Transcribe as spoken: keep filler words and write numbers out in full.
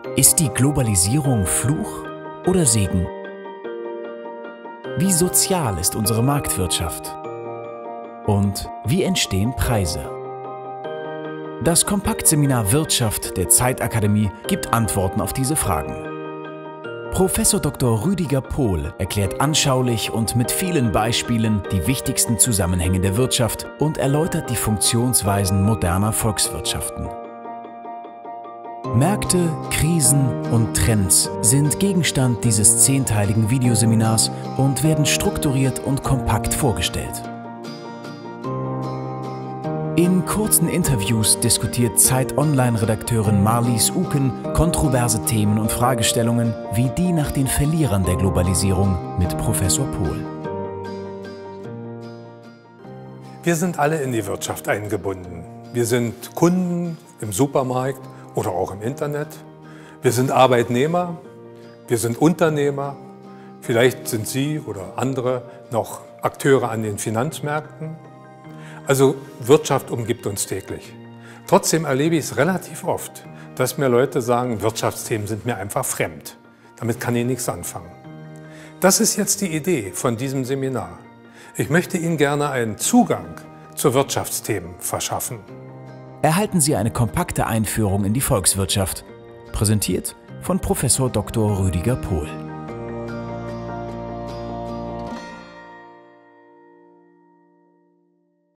Ist die Globalisierung Fluch oder Segen? Wie sozial ist unsere Marktwirtschaft? Und wie entstehen Preise? Das Kompaktseminar Wirtschaft der Zeitakademie gibt Antworten auf diese Fragen. Professor Doktor Rüdiger Pohl erklärt anschaulich und mit vielen Beispielen die wichtigsten Zusammenhänge der Wirtschaft und erläutert die Funktionsweisen moderner Volkswirtschaften. Märkte, Krisen und Trends sind Gegenstand dieses zehnteiligen Videoseminars und werden strukturiert und kompakt vorgestellt. In kurzen Interviews diskutiert Zeit-Online-Redakteurin Marlies Uken kontroverse Themen und Fragestellungen wie die nach den Verlierern der Globalisierung mit Professor Pohl. Wir sind alle in die Wirtschaft eingebunden. Wir sind Kunden im Supermarkt oder auch im Internet. Wir sind Arbeitnehmer, wir sind Unternehmer. Vielleicht sind Sie oder andere noch Akteure an den Finanzmärkten. Also Wirtschaft umgibt uns täglich. Trotzdem erlebe ich es relativ oft, dass mir Leute sagen, Wirtschaftsthemen sind mir einfach fremd. Damit kann ich nichts anfangen. Das ist jetzt die Idee von diesem Seminar. Ich möchte Ihnen gerne einen Zugang zu Wirtschaftsthemen verschaffen. Erhalten Sie eine kompakte Einführung in die Volkswirtschaft, präsentiert von Professor Doktor Rüdiger Pohl.